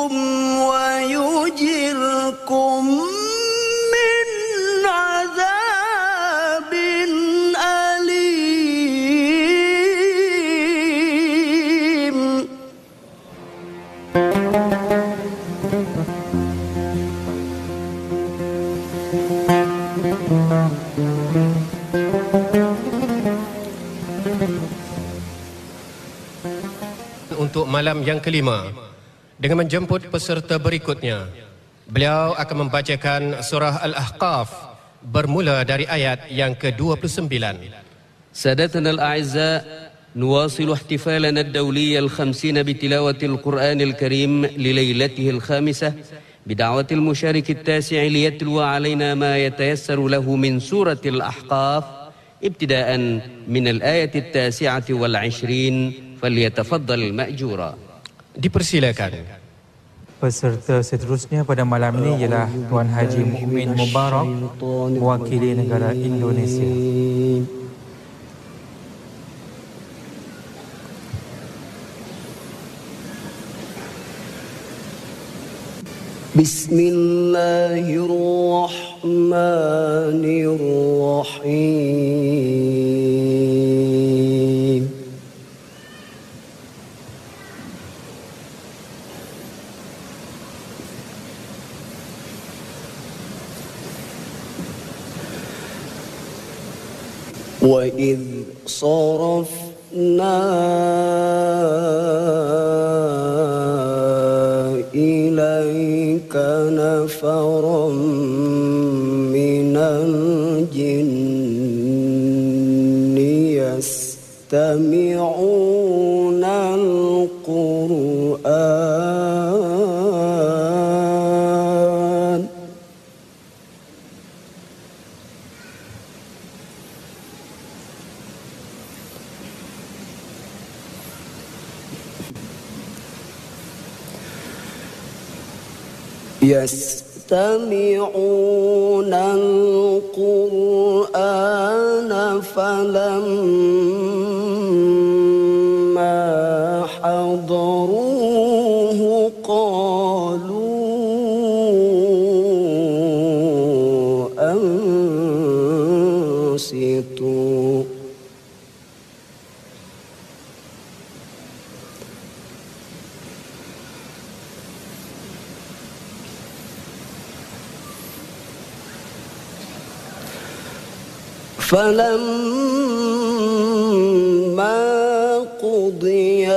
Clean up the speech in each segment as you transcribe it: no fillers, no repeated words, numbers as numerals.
ويجركم من عذاب أليم. Untuk malam yang kelima, dengan menjemput peserta berikutnya, beliau akan membacakan surah Al-Ahqaf bermula dari ayat yang ke-29. سادتنا الأعزاء، نواصل احتفالنا الدولي الخمسين بتلاوة القرآن الكريم لليلته الخامسة بدعوة المشارك التاسع ليتلو علينا ما يتيسر له من سورة الأحقاف ابتداء من الآية 29 فليتفضل مأجورا. Dipersilakan. Peserta seterusnya pada malam ini ialah Tuan Haji Mukmin Mubarak, mewakili negara Indonesia. Bismillahirrahmanirrahim. وَإِذْ صَرَفْنَا إِلَيْكَ نَفَرًا مِنَ الْجِنِّ يَسْتَمِعُونَ الْقُرْآنَ فلما حضروه قالوا أنصتوا فلما قضي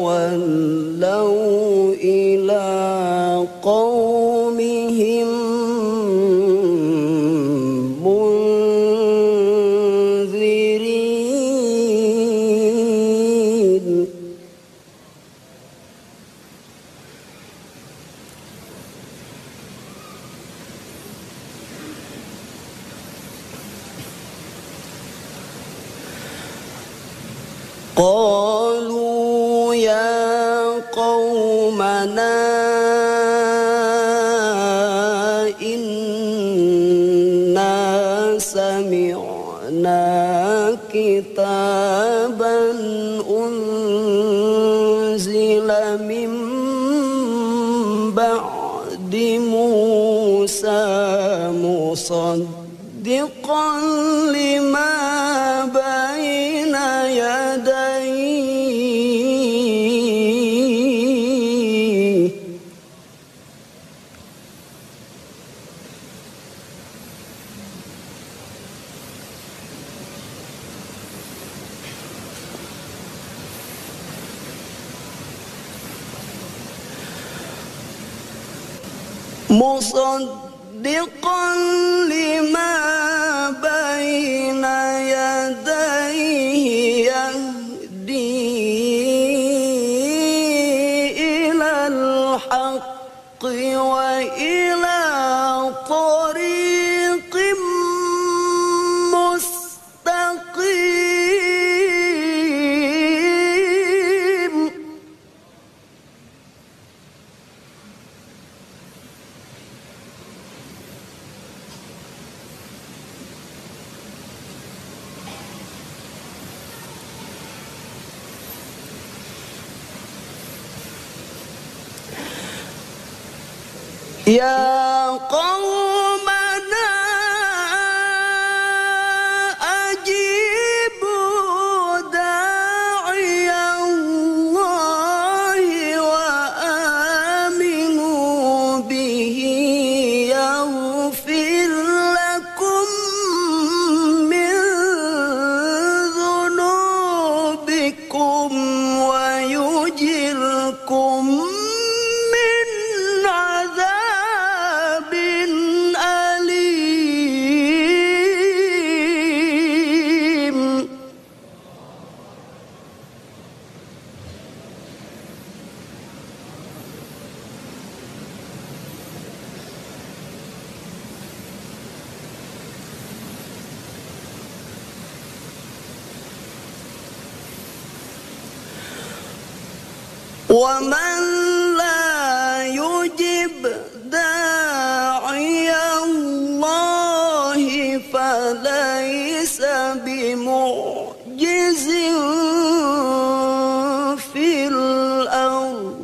ولوا إلى قومهم منذرين قالوا يا قومنا إنا سمعنا كتابا أنزل من بعد موسى مصدقا لما بين يديه مصدقا لما بين يديه يهدي إلى الحق وإلى طريق مستقيم يا قومنا أجيبوا داعي الله وآمنوا به يغفر لكم من ذنوبكم ويجركم من عذاب أليم. ومن لا يجب داعي الله فليس بمعجز في الأرض.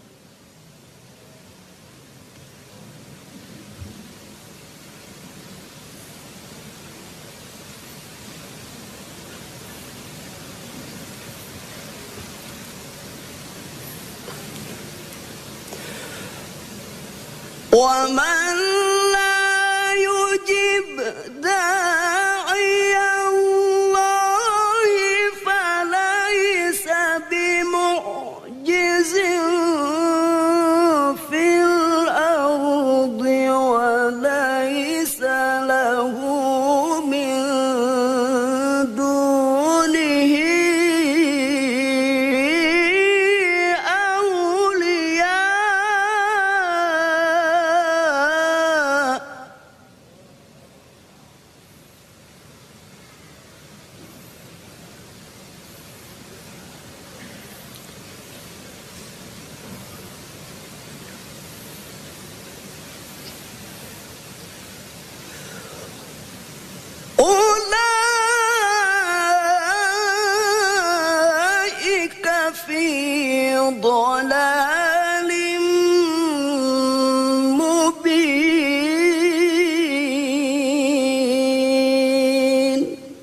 ومن لا يجب داعي الله فليس بمعجز في الأرض وليس له من دونه أولئك في ضلال مبين.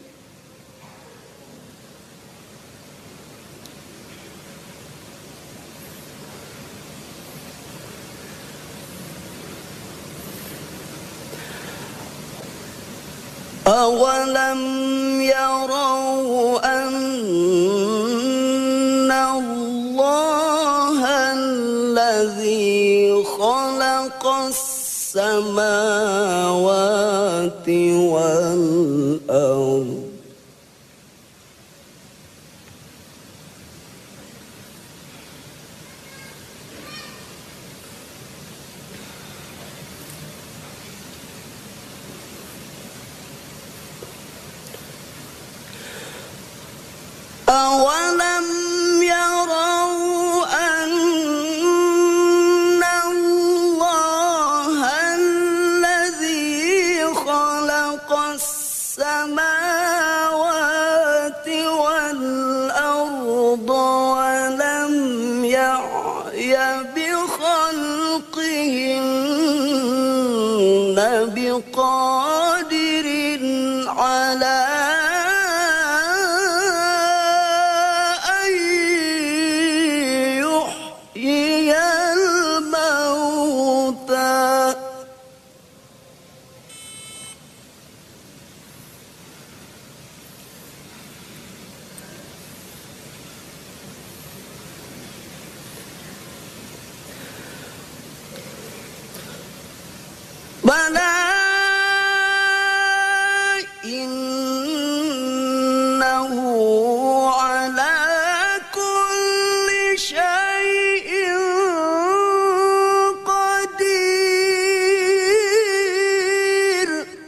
أولم يروا أن الله الذي خلق السماوات والأرض أولم يروا أن الله الذي خلق السماوات والأرض ولم يعي بخلقهن بقادر على بلى إنه على كل شيء قدير.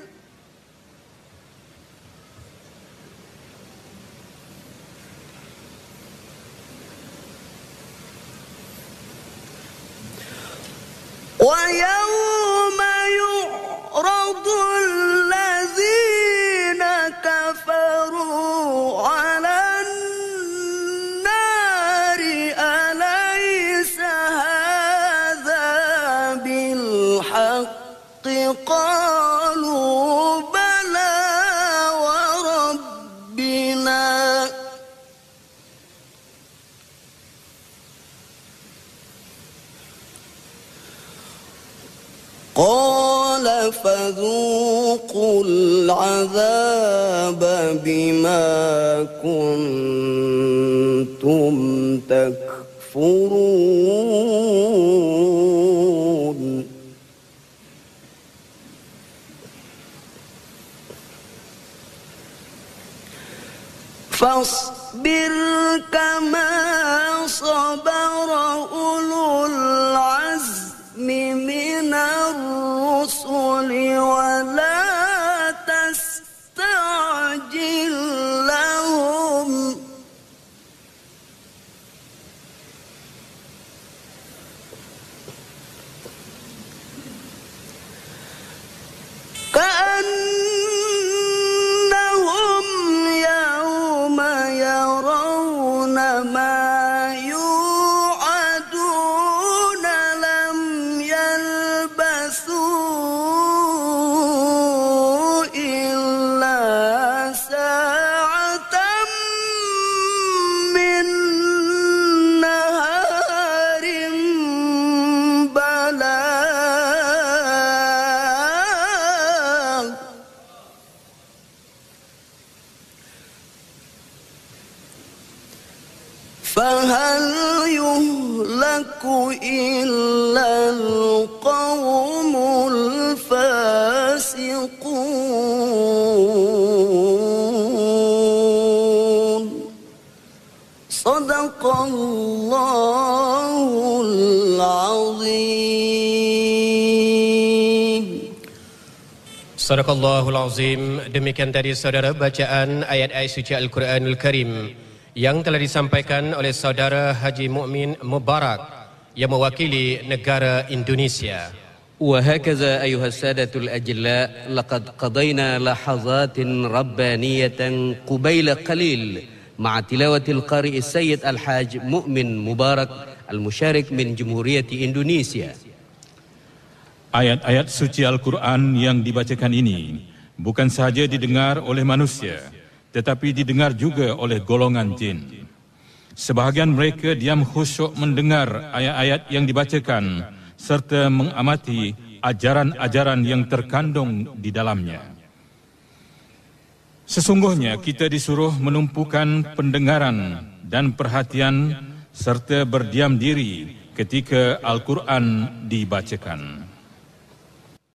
ويوم يعرض الذين كفروا على النار أليس هذا بالحق قالوا بلى وربنا قال فذوقوا العذاب بما كنتم تكفرون فاصبر كما صبر أولو العزم من الرسل ولا تستعجل لهم كأنهم يوم يرون ما يوعدون لم يلبثوا إلا ساعة من نهار بلاغ فهل يهلك إلا القوم الفاسقون صدق الله العظيم. Sadaqallahul Azim. Demikian tadi saudara bacaan ayat-ayat suci Al-Quranul Karim yang telah disampaikan oleh saudara Haji Mukmin Mubarak yang mewakili negara Indonesia. وهكذا أيها السادة الأجلاء لقد قضينا لحظات ربانية قبيل قليل مع تلاوة القارئ السيد الحاج مؤمن مبارك المشارك من جمهورية إندونيسيا. Ayat-ayat suci Al-Quran yang dibacakan ini bukan sahaja didengar oleh manusia, tetapi didengar juga oleh golongan jin. Sebahagian mereka diam khusyuk mendengar ayat-ayat yang dibacakan serta mengamati ajaran-ajaran yang terkandung di dalamnya. Sesungguhnya kita disuruh menumpukan pendengaran dan perhatian serta berdiam diri ketika Al-Quran dibacakan.